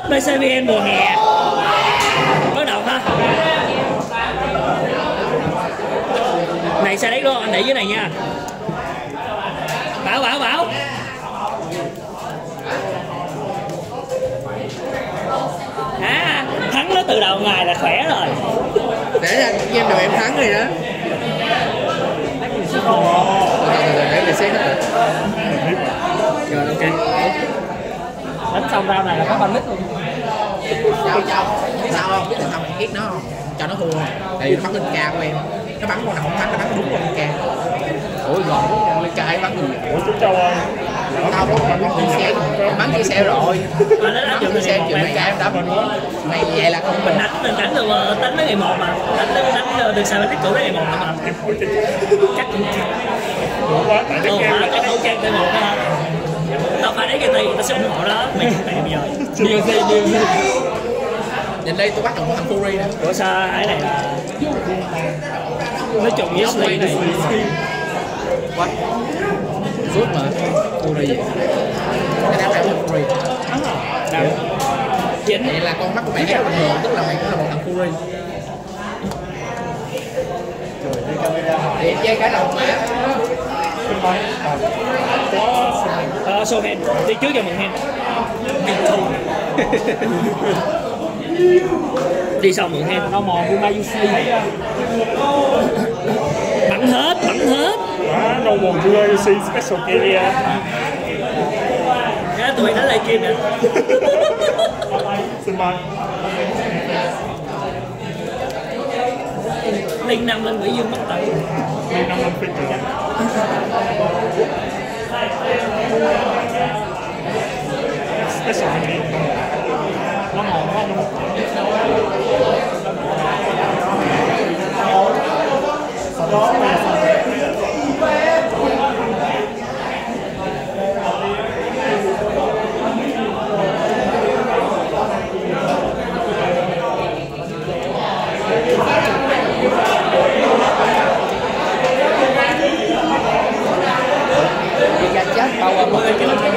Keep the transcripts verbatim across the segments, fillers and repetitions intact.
bê xê vê en mùa hè bắt đầu ha. Này xe đấy luôn, anh để dưới này nha. Bảo bảo bảo. À, thắng nó từ đầu ngày là khỏe rồi. Để ra game đầu em thắng rồi đó. Để mình xét hết rồi. Rồi ok. Đánh xong round này là có ban lít luôn. Sao sao? Biết sao không? Biết tại sao mày ghét nó không? Cho nó thua. Tại vì nó bắn lên ca của em. Nó bắn con nào không bắn, nó bắn đúng con lên ca. Ủa rồi, lên ca ấy bắn gì? Ủa chúng Châu ơi. Tao bắn bắn chia xe, bắn chia xe rồi. Bắn chia xe chuyện mày ca em đá mình. Mày vậy là không mình đánh mình đánh được đánh đến ngày một mà. Đánh đánh được sao mình cũ đến ngày một mà. Chắc cũng Ủa quá, tại Ồ, cái có khẩu trang tay một đó. Tao phải đến cái tiền, tao sẽ ủng hộ đó. Mày mày bây giờ. Điều gì, điều gì? Nhìn đây tôi bắt đầu có thằng Fury nè. Ủa sao cái này là nói chung với Slay này. What? Rút mà. Fury gì? Cái đám này là Fury. Đâu? Chính. Vậy là con mắt của mày héo bình thường, tức là mày cũng là một thằng Fury. Để chơi cái đầu mà. Ờ, show hand. Đi trước cho mượn hand. Đi sau mượn hand. No more Gumayusi. Bắn hết, bắn hết. Quá, no more Gumayusi special carrier. Cái tụi nó lại kim nè. Xin mời. Linh năm lên Mỹ Dương mất tử. Linh năm lên phi tử. Special carrier. Nó ngon quá luôn. Sau đó là Bao qua một cái chưa ra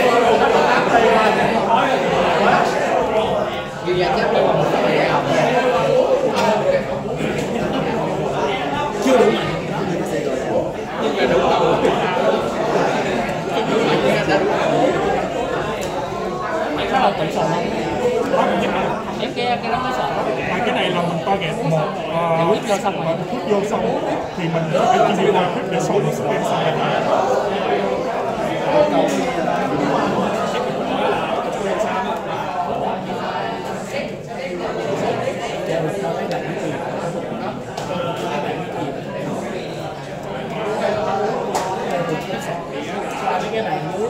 chết bao qua một cái Chưa đủ mạnh. nhưng mà đủ đâu. Em có đâu tự sợ không? Em cái cái đó mới sợ đó. cái này là mình target một Thì quýt vô xong rồi. quýt vô xong thì mình phải chỉ là quýt để số nó sẽ lên xong. Cái này dưới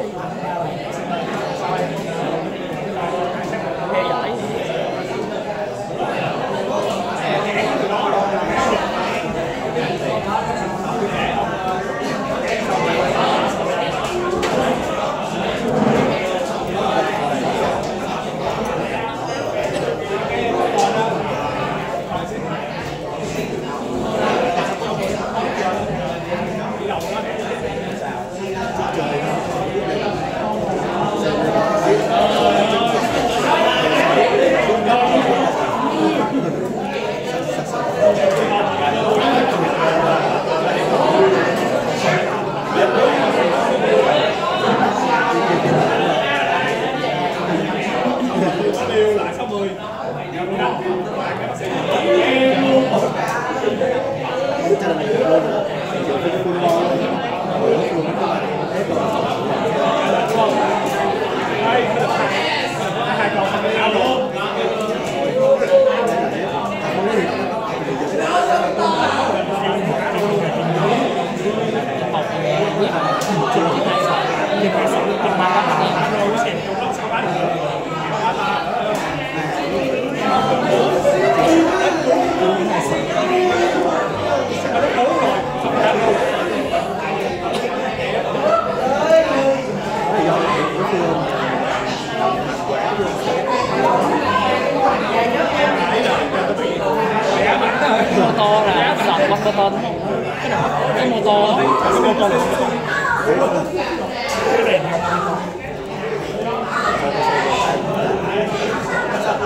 theo dõi. Mô tô là sọt con mô tô đúng không? Cái mô tô Cái mô tô cái này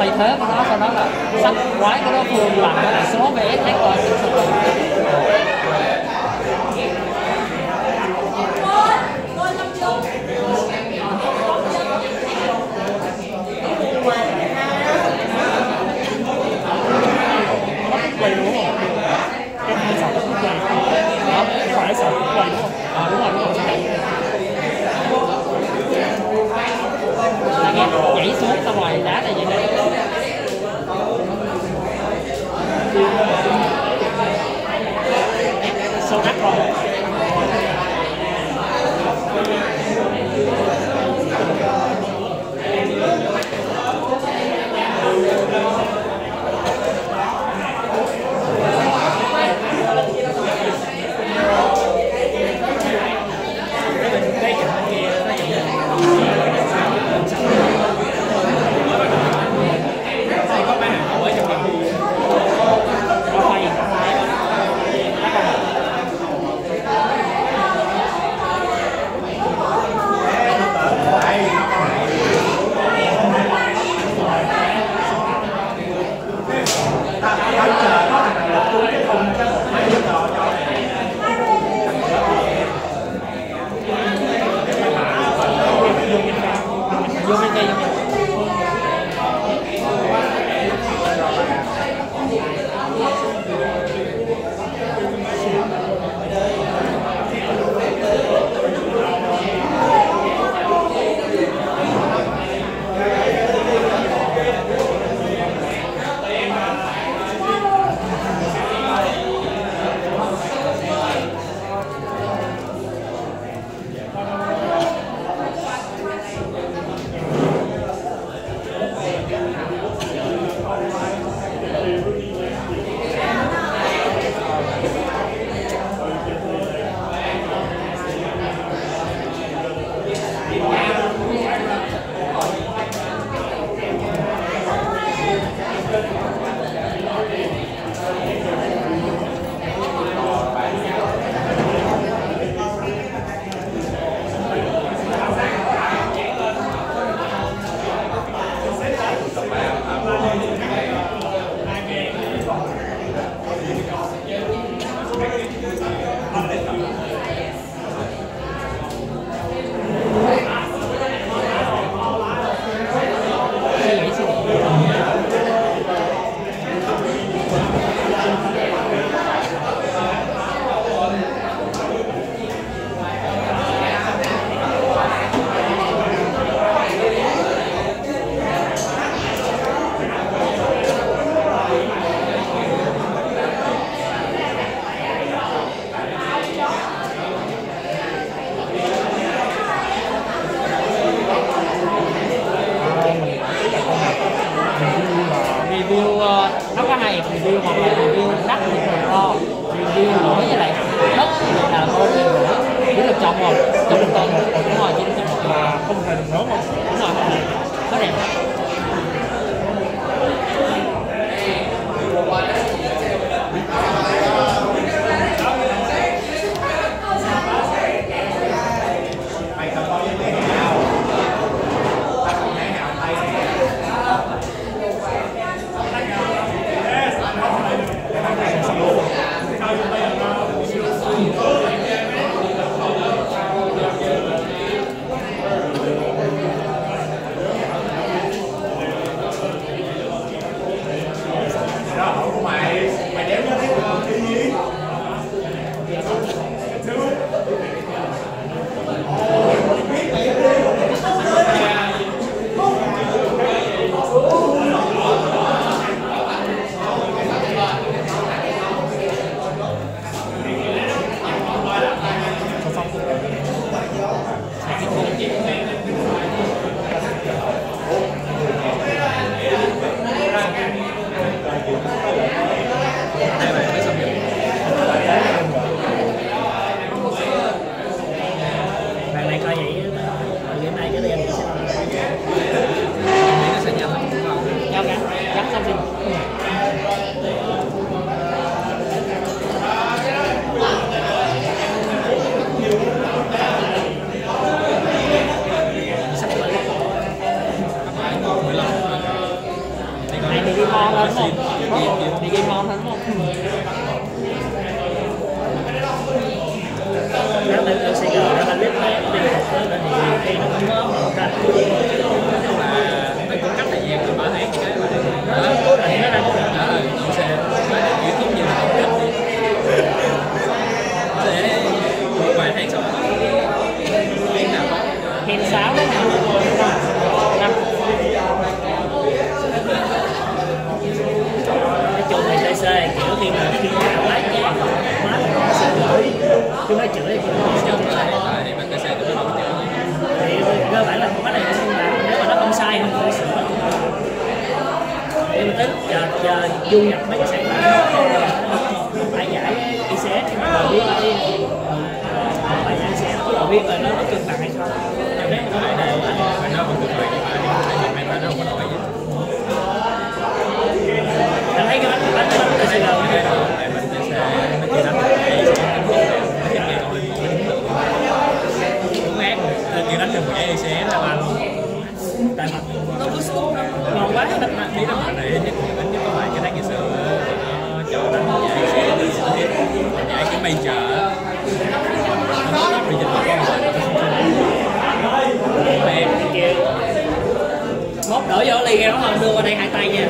thay thế của nó, sau đó là sách quái của nó phương bằng với lại số vê ét hát rồi. quay đúng không? Cái hai sạc cũng quay. Cái phải sạc cũng quay đúng không? Ờ đúng rồi, đúng rồi. Là nghe nhảy xuống xong rồi đá này vậy đấy. Sâu đắt rồi. Vô bên đây review uh, nó có hai review, hoặc là review đắt thì thường to, review nổi với lại đất là con nhiều nữa, chỉ được chọn một, chọn một tuần, đúng rồi, chỉ được chọn một Mà không thành lớn không? đúng rồi, nó đẹp. ngon hơn đúng không? Đi game ngon hơn đúng không? Nếu mà ở Sài Gòn nó biết mấy đi học đó là thì khi nó cũng có một cái nhưng mà nó cũng cách thời gian là ba tháng cái mà nó cố định nó ra cố định đó đậu xe kiểu kiếm nhiều học cách đi để một vài tháng sau đó tháng nào có Hẹn sáu đó năm nói chung thì xê xê kiểu khi mà khi mà quá chán quá là sẽ chửi chứ nói chửi thì nhưng mà thì mình sẽ cũng không chịu thì cơ bản là cái này không làm nếu mà nó không sai không phải sửa nhưng mà tới giờ giờ du nhập mấy cái sản phẩm phải giải i xê ét mà biết đi phải giải i xê ét nó biết rồi nó có cân bằng hay không nếu mà nó phải đều mà nó không được rồi nhưng mà nó không có nổi gì anh thấy cái bánh bánh bánh từ Sài Gòn tại mình sẽ nó chỉ đánh cái cũng ác nên chỉ đánh được một cái sẽ là ăn tại mặt nó cứ xuống ngon quá nó đánh đi đâu này nhất nhất nhất có phải cái đánh ngày xưa nó cho đánh giải sẽ giải cái mây chợ nó lắp đi trên một con em kêu mốt đổ vô ly kéo hơn đưa qua đây hai tay nha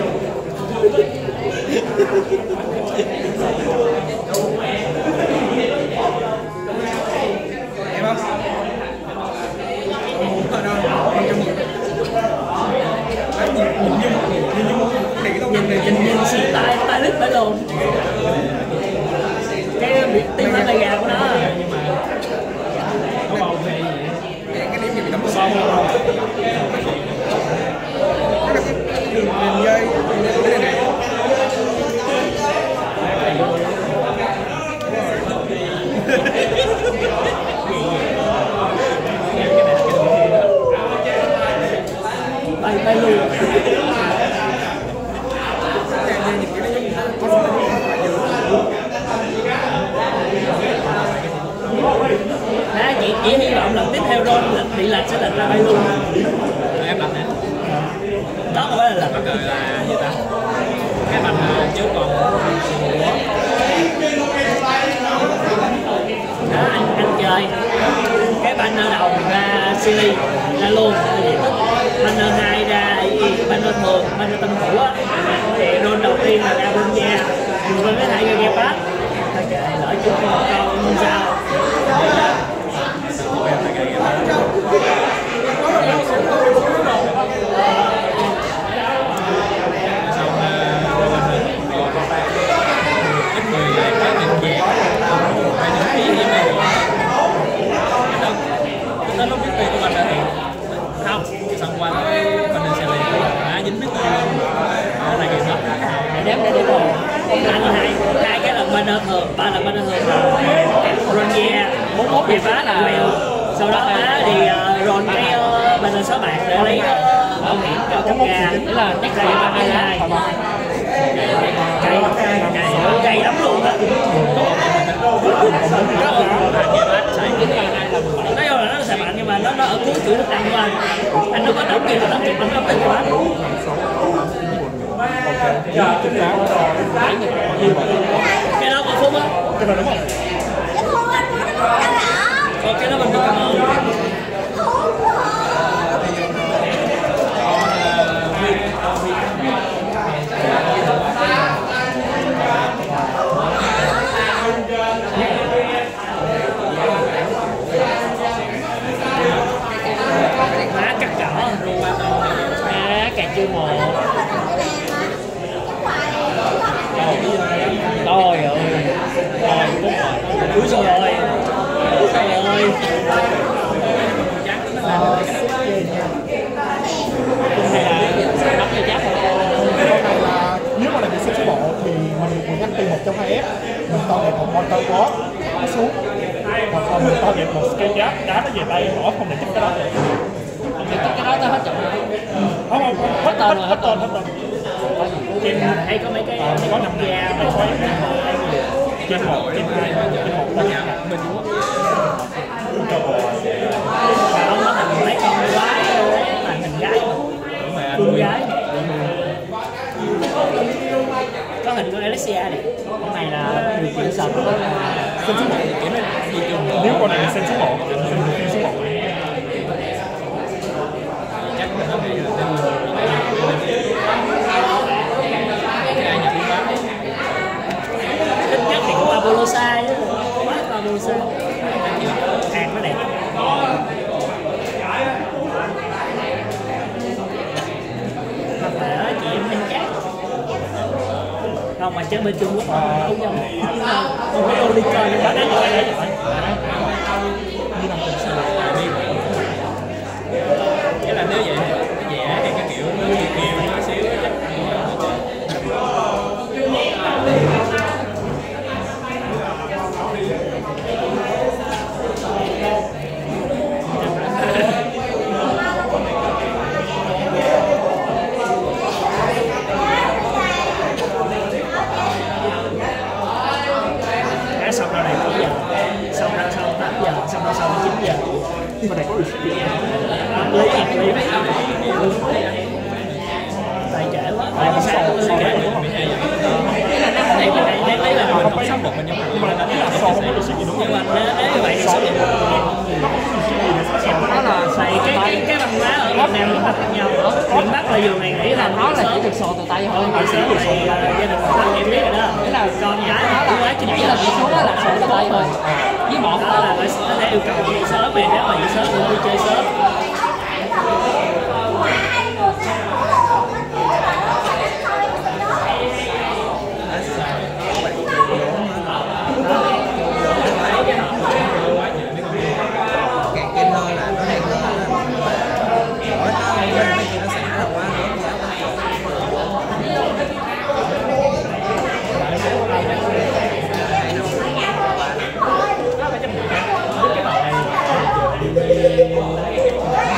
em không nhìn nhìn xì tay tay lít phải luôn cái bị tim tay gà của nó có bao phê gì cái điểm gì bị tấm Xong rồi. Mình dây cái này. bay bay luôn đó chị chỉ hy vọng lần tiếp theo Ron bị lệch sẽ lệch ra bay luôn em làm nè đó không phải là lệch mắc cười là gì ta cái bạch trước còn đó anh, anh chơi cái banner đầu ra Silly ra luôn banner hai ra banner thường banner tân thủ á thì Ron đầu tiên là ra Bunja dùng với cái hai cái game pass thôi trời lỡ chưa có một câu không sao ít người lại có nhìn về phải những cái gì mà nó nó biết tiền của mình là thì không xong qua tới mình sẽ liền đã dính biết tiền đó là cái gì đếm để đếm rồi anh hai hai cái lần banner thường ba lần banner thường Ronja bốn mốt thì phá là quẹo sau đó phá thì uh, Ron cái uh, banner sáu bạc để lấy uh, bảo hiểm cho cấp gà tức là chắc là ba hai hai cay cay cay lắm luôn á nói chung là nó xài mạnh nhưng mà nó nó ở cuối chuỗi nước đăng của anh anh nó có đóng kia là đóng kịp anh đóng tiền của anh cái đó một phút á Cái này đúng không? còn cái đó mình được cảm ơn má cắt cỏ má cà chua một rồi ơi rồi cuối rồi rồi nắp cho chắc Là nếu mà là bị xếp số bộ thì mình mình nhắc tiền một trong hai ép mình to đẹp một motor quá nó xuống hoặc là mình to đẹp một cái giá đá nó về tay bỏ không để chắc cái đó được cái đó tao hết chậm rồi. không không không hết tên rồi hết tên hết tên trên hay có mấy cái mấy có cái nằm da nhà mà mình xoáy xoáy trên một trên hai trên một là nhà mình mà ông nó thành mấy con gái là thành gái con gái có hình con Alexia này. Cái này là điều kiện sạch đó là Xem số một kiểu nó đi chung nếu con này là xem số một xem phim số một chắc là nó nghĩ là cái ai nhập quá Ít nhất thì có Barbosa chứ, quá Barbosa. Hàng nó đẹp. Hoặc là ở chị em Minh Cát. Không mà chơi bên Trung Quốc không nhau. Không có Oliver nhưng mà đấy rồi đấy rồi. như năm tình xưa. cái là nếu vậy nó dễ hay cái kiểu nó nhiều nhiều nó xíu chắc Đã xong ra này bảy giờ, xong ra sau tám giờ, xong ra sau chín giờ. Bên này có được Lý à, lý tại trễ quá, tại vì sao tôi trễ đúng không? Ý là nó này mình này đấy là mình Không phải một mình nhưng mà là là so với được gì đúng nhưng không? mà nếu như vậy thì số lượng nó là tại cái cái cái văn hóa ở Việt Nam nó khác nhau. Miền Bắc là dù ngày nghỉ là nó là chỉ sớm, được sổ từ tay thôi. hồi sớm thì gia đình thân em biết rồi đó. Thế là Con cái nó cứ quá là trình chỉ nghỉ là là chỉ số đó là sổ từ tay thôi. Với một đó là phải có thể yêu cầu dậy sớm vì nếu mà dậy sớm thì tôi chơi sớm. càng kinh hơn là nó đang lên hỏi nó lên mấy kia nó xả ra quá lớn quá Nó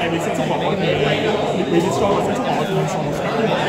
tại vì sản xuất mỏ thì bị destroy và sản xuất mỏ thì sản xuất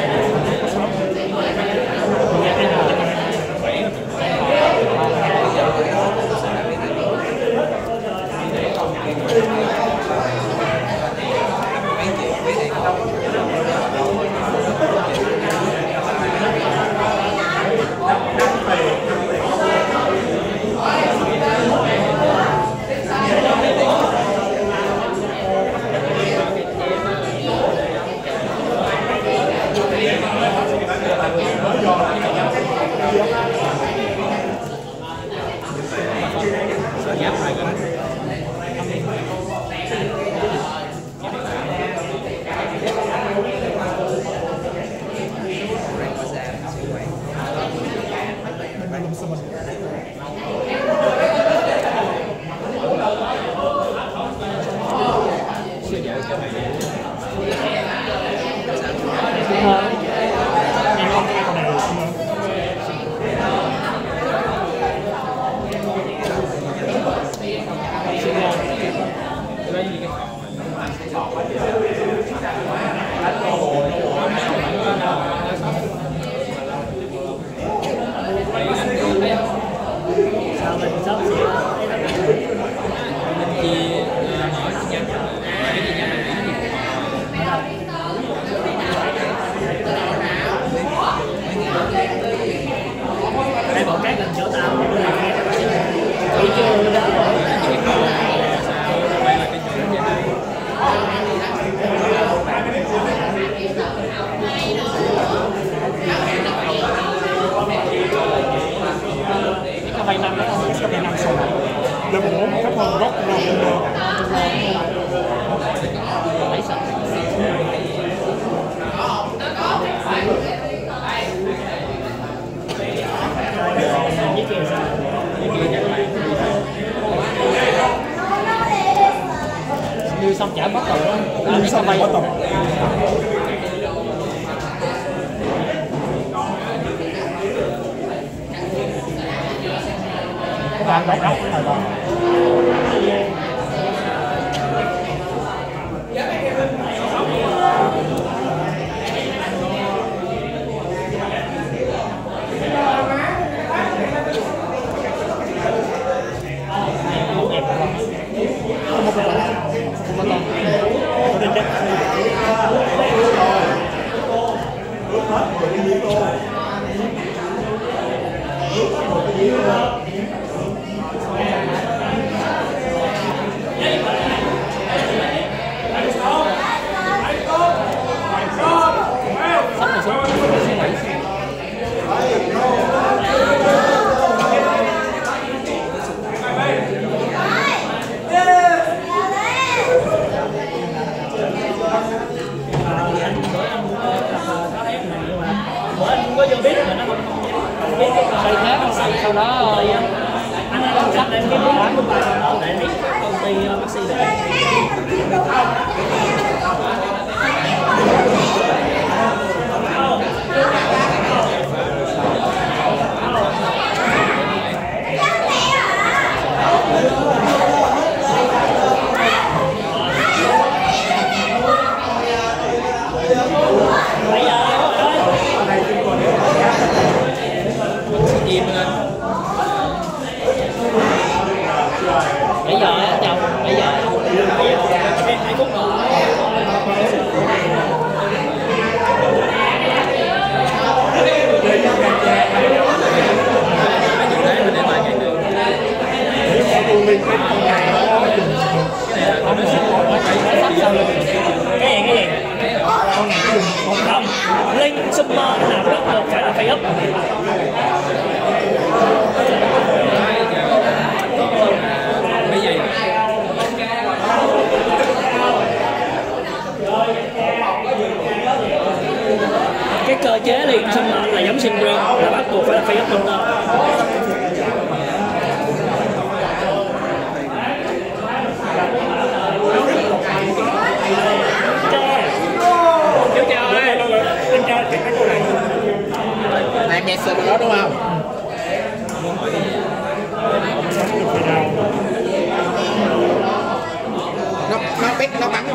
Đây bọn các gần chỗ tao chỉ chưa đó. Cái bay năm đó không? cái bay năm sau này level bốn thấp hơn rock level Lấy sợ. Như xong chả bắt đầu đó. như sau này bắt đầu bạn đọc đọc phải không? Sau đó anh đã làm sắp em cái món của bà đó để lấy công ty Maxi này. bây giờ chào bây giờ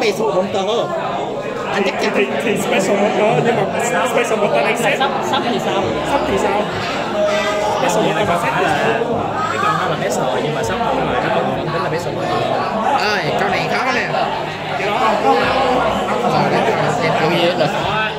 Special Monster. Anh chắc chắn. thì, thì special monster nhưng mà special monster đánh set sắp sắp thì sao? sắp thì sao? Special monster và set là cái con nó là bé sòi nhưng mà sắp không phải nó không tính là bé sòi. Ơi, con này khó nè. cái đó Rồi đấy, xem Ui thử. là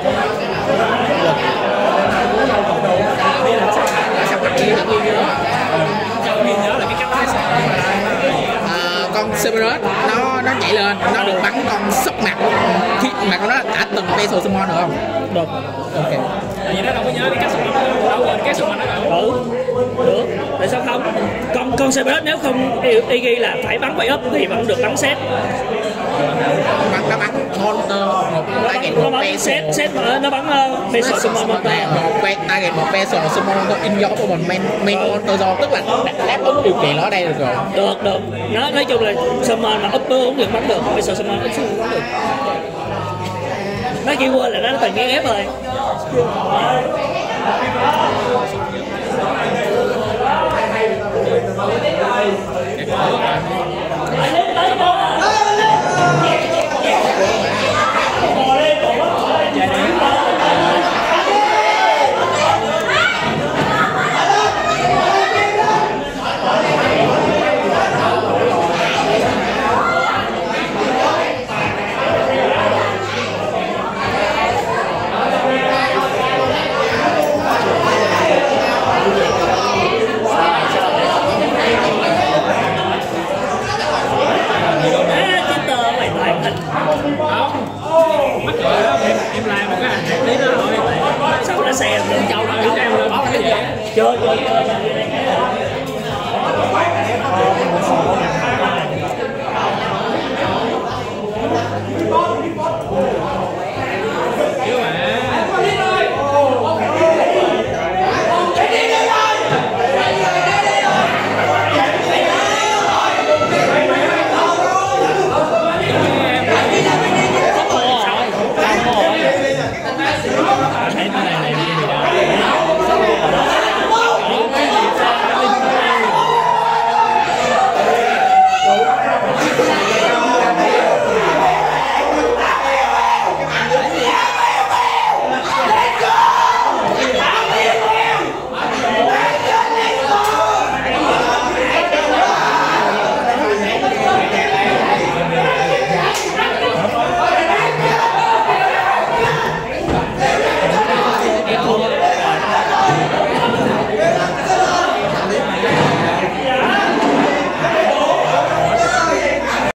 Sao bắt kia là kia đó. Cho Nguyên nhớ là cái cách bé sòi. À, con Cerberus nó nó nhảy lên, nó được bắn con sốc mặt khi mà con đó đã từng Special Summon được không? Được. Ok. Tại vì nó đâu có nhớ cái cách sụp nó đâu quên cái sụp nó đâu. Ừ. Được. Tại sao không? Con con Cerberus nếu không y ghi là phải bắn bay up thì vẫn được bắn set. Bắn nó bắn Monster một Nó target bắn, nó một bắn Special. set set mà nó bắn uh, Special Summon Monster. Một que target một Special Summon in your của mình main main Monster Zone, tức là đáp ứng điều kiện ở đây được rồi. Được được. Nó nói chung là Summon mà upper cũng được bắn được, Special Summon cũng không bắn được. Nó chỉ quên là nó toàn nghe ép rồi.